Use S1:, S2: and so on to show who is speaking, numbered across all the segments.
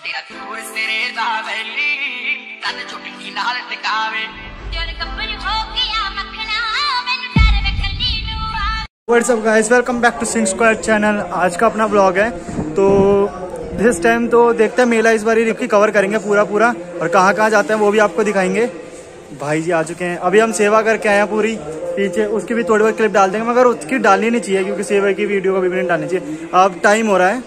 S1: What's up guys, welcome back to Singh square channel. आज का अपना ब्लॉग है। तो दिस टाइम तो देखते हैं मेला इस बार ही कवर करेंगे पूरा और कहाँ कहाँ जाते हैं वो भी आपको दिखाएंगे। भाई जी आ चुके हैं, अभी हम सेवा करके आए हैं पूरी पीछे, उसकी भी थोड़ी बहुत क्लिप डाल देंगे, मगर उसकी डालनी नहीं चाहिए क्योंकि सेवा की वीडियो को भी नहीं डालनी चाहिए। अब टाइम हो रहा है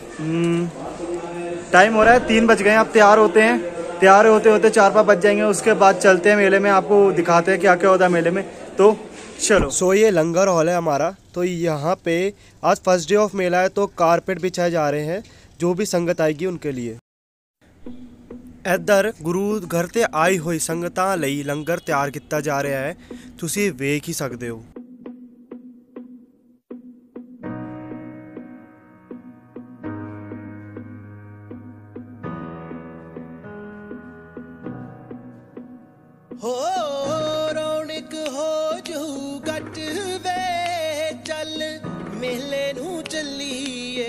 S1: 3 बज गए हैं। अब तैयार होते हैं, तैयार होते होते 4-5 बज जाएंगे। उसके बाद चलते हैं मेले में, आपको दिखाते हैं क्या क्या होता है मेले में। तो चलो। सो ये लंगर हॉल है हमारा। तो यहाँ पे आज फर्स्ट डे ऑफ मेला है, तो कारपेट बिछाए जा रहे हैं जो भी संगत आएगी उनके लिए। इधर गुरु घर ते आई हुई संगतां लई लंगर तैयार किया जा रहा है, तुसी वेख ही सकते हो।
S2: हो रौनक हो जू गट वे चल मेले नू चलिए।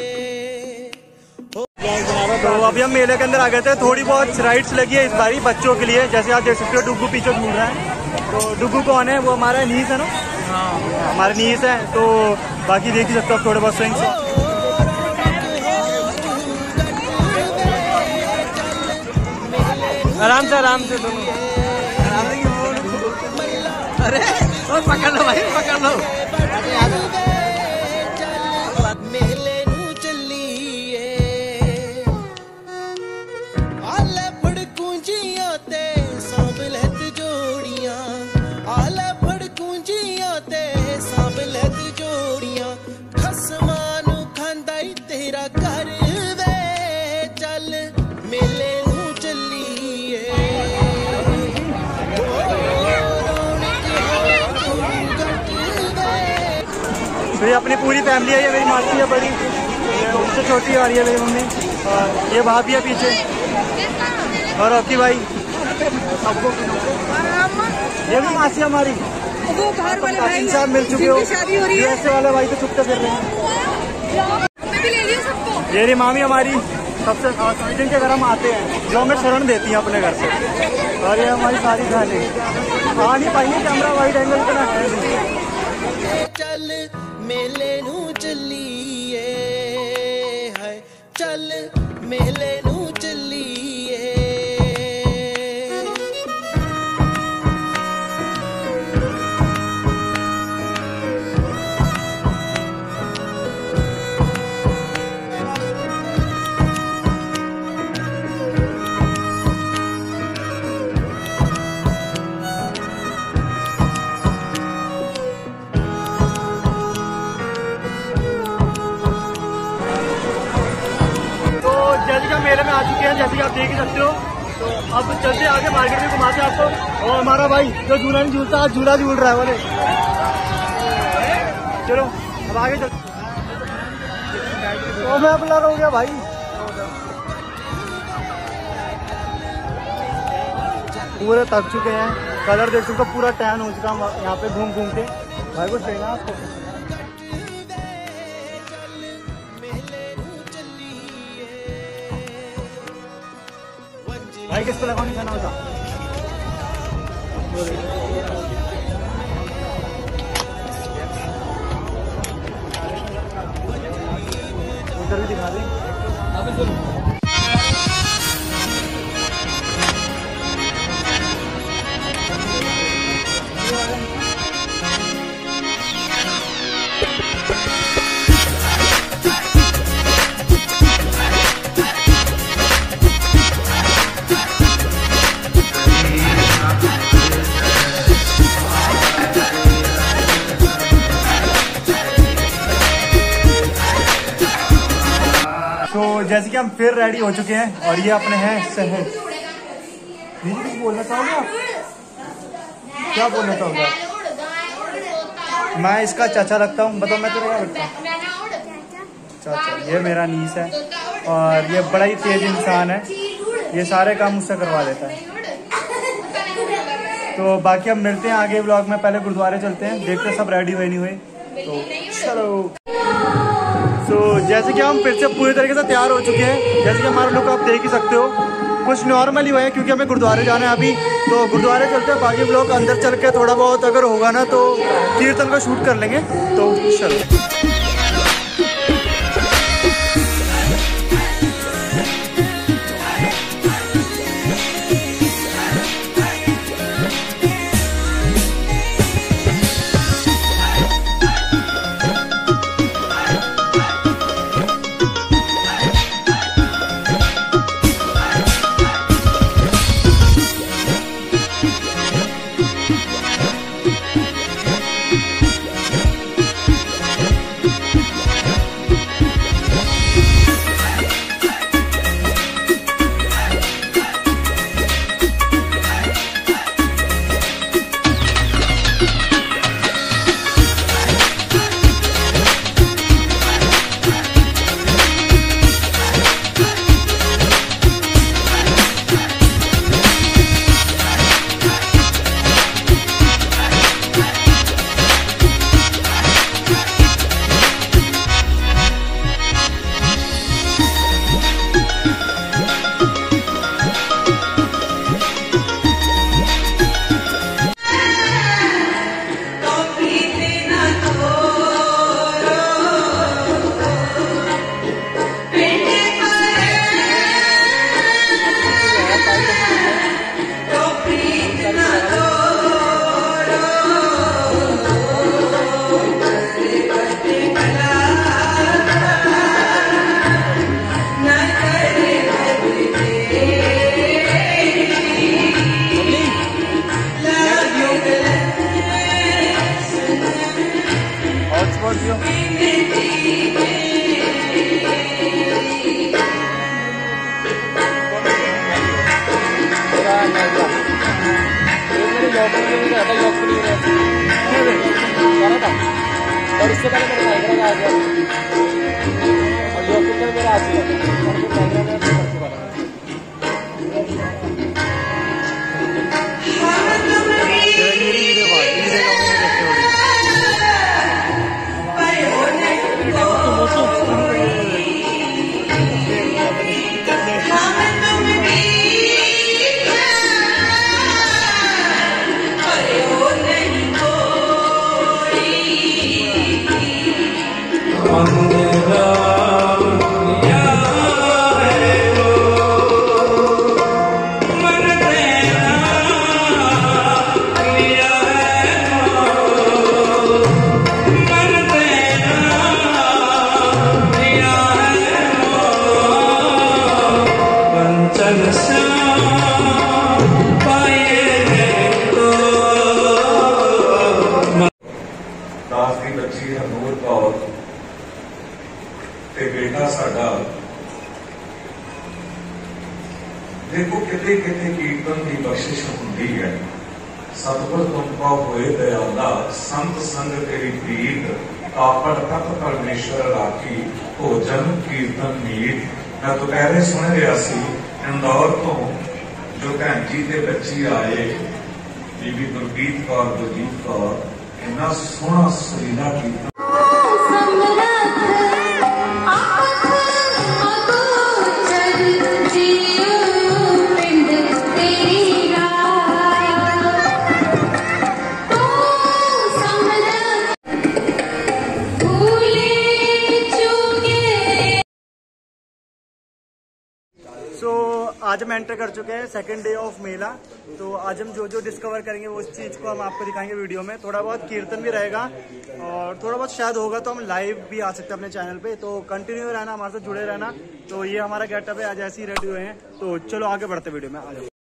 S1: तो अभी हम मेले के अंदर आ गए थे। थोड़ी बहुत राइड्स लगी है इस बारी बच्चों के लिए, जैसे आप देख सकते हो डुगू पीछे घूम रहा है। तो डुगू कौन है? वो हमारा नीस है ना। हाँ, हमारे नीस है। तो बाकी देख ही सकते हो थोड़े बहुत स्विंग्स। आराम से दोनों।
S2: अरे पकड़ लो भाई, पकड़ लो। मेले नू चलिए आले फड़कूंजियां ते सांभलत जोड़ियां, आले फड़कूंजियां ते सांभलत जोड़ियां। खसमां नू खांदा ही तेरा घर वे चल मेले नू चलिए।
S1: तो ये अपनी पूरी फैमिली है। ये मेरी मासी है बड़ी, उससे छोटी आ रही है मेरी मम्मी, और ये भाभी है पीछे, और आपकी भाई सबको। ये भी मासी हमारी,
S3: वो बाहर वाले भाई
S1: साहब मिल चुके हो।
S3: शादी हो रही है,
S1: ऐसे वाले भाई तो चुपते फिर रहे हैं।
S3: भी ले लिया सबको।
S1: ये रही मामी हमारी, सबसे जिनके घर हम आते हैं, जो हमें शरण देती हैं अपने घर से। और ये हमारी सारी बहनें आ नहीं पाएंगे, कैमरा वाइड एंगल इतना है।
S2: चल मेले नू चलिए है, चल मेले नू चलिए।
S1: जैसे कि हम मेले में आ चुके हैं, जैसे कि आप देख ही सकते हो। तो अब चलते आगे मार्केट में घुमाते आपको। और हमारा भाई जो झूला नहीं झूलता, आज झूला झूल रहा है बोले। चलो अब आगे चलते। तो मैं अपना हो गया भाई। पूरे थक चुके हैं, कलर देख सकते हो पूरा टैन हो चुका है यहाँ पे घूम के। भाई कुछ देना आपको? भाई किस पे लगाने जाना होता? उधर भी दिखा दें। तो जैसे कि हम फिर रेडी हो चुके हैं, और ये अपने हैं शहर। दीदी कुछ बोलना चाहोगे आप? क्या बोलना चाहोगे आप? मैं इसका चाचा लगता हूँ, बताओ मैं तेरा क्या लगता हूँ? चाचा। ये मेरा नीस है, और ये बड़ा ही तेज इंसान है, ये सारे काम मुझसे करवा देता है। तो बाकी हम मिलते हैं आगे व्लॉग में। पहले गुरुद्वारे चलते हैं, देखते हैं सब रेडी हुए नहीं हुए। तो चलो। जैसे कि हम फिर से पूरी तरीके से तैयार हो चुके हैं। जैसे कि हमारा लुक आप देख ही सकते हो, कुछ नॉर्मल ही हुआ है क्योंकि हमें गुरुद्वारे जाना है अभी। तो गुरुद्वारे चलते हैं, बाकी लोग अंदर चल के थोड़ा बहुत अगर होगा ना तो कीर्तन का शूट कर लेंगे। तो चलो।
S4: और इससे पहले मेरे साइकिल आ गया और ये कुछ मेरा आ गया।
S5: बेटा साडा देखो कितने कितने कीर्तन की बख्शिश होती है। सतगुर तुमका होए दयाला संत संग तेरी प्रीत कापड़ तप परमेश्वर राखी भोजन कीर्तन मीत। मैं दोपहरे सुन रहा सी इंदौर तो जो भैन जी के बच्ची आए बीबी गुरजीत कौर गुरजीत कौर इन्ना सोहना सुरीला कीर्तन
S1: आज हम एंटर कर चुके हैं सेकंड डे ऑफ मेला। तो आज हम जो जो डिस्कवर करेंगे वो उस चीज़ को हम आपको दिखाएंगे वीडियो में। थोड़ा बहुत कीर्तन भी रहेगा और थोड़ा बहुत शायद होगा तो हम लाइव भी आ सकते हैं अपने चैनल पे। तो कंटिन्यू रहना, हमारे साथ जुड़े रहना। तो ये हमारा गेटअप है, आज ऐसे ही रेडी हुए हैं। तो चलो आगे बढ़ते वीडियो में, आ जाओ।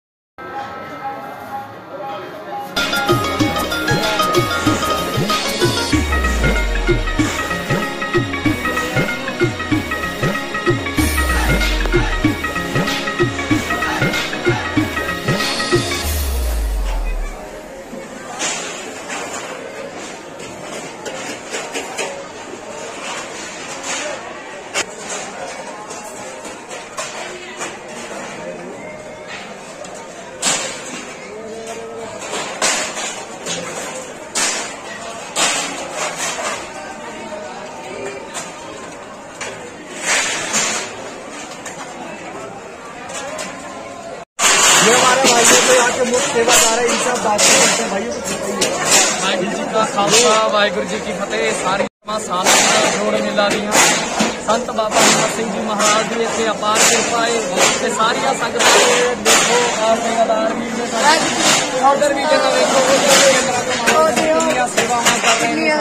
S1: ये हमारे भाइयों को यहाँ के मुफ्त सेवादार है, इनसे आप बात करते हैं। भाइयों को
S4: वाहिगुरू जी का खालसा वाहिगुरू जी की फतेह। सारी सालाना जोड़ मेला ਦੀਆਂ संत बाबा हिम्मत सिंह जी महाराज ਦੀ ਇੱਥੇ ਅਪਾਰ ਕਿਰਪਾ ਹੈ ਤੇ ਸਾਰੀਆਂ ਸੰਗਤਾਂ ਦੇ ਦੇਖੋ ਆਪ ਸੇਵਾਦਾਰ ਵੀ ਨੇ ਉਧਰ ਵੀ ਜਗ੍ਹਾ ਵੇਖੋ ਕਿੰਨੀਆਂ ਸੇਵਾਵਾਂ ਕਰ ਰਹੇ ਨੇ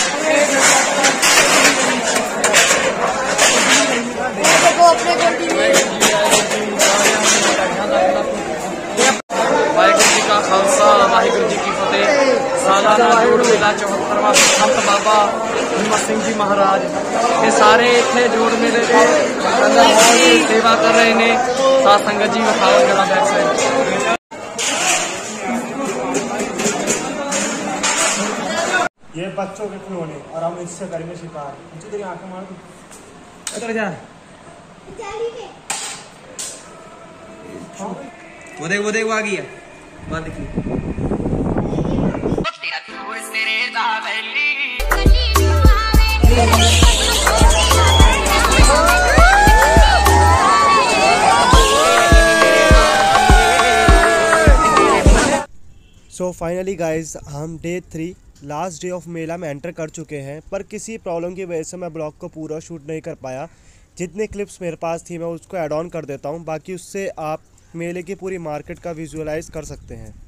S4: वाहिगुरू जी का खालसा वाहिगुरू जी की फतेह। सालाना जोड़ मेला 74वां संत बाबा हिम्मत सिंह जी महाराज ये सारे इतने जोड़ मेले के अंदर बहुत सेवा कर रहे ने। साथ संगत जी विखाओ जरा बैक साइड।
S1: ये बच्चों के खिलौने और हम इससे करेंगे शिकार। मुझे तेरी आंखें मार दो,
S4: इधर जा वो देख वो आ गई है बात देखिए।
S1: सो फाइनली गाइज हम डे 3 लास्ट डे ऑफ मेला में एंटर कर चुके हैं, पर किसी प्रॉब्लम की वजह से मैं ब्लॉग को पूरा शूट नहीं कर पाया। जितने क्लिप्स मेरे पास थी मैं उसको ऐड ऑन कर देता हूँ, बाकी उससे आप मेले की पूरी मार्केट का विजुअलाइज कर सकते हैं।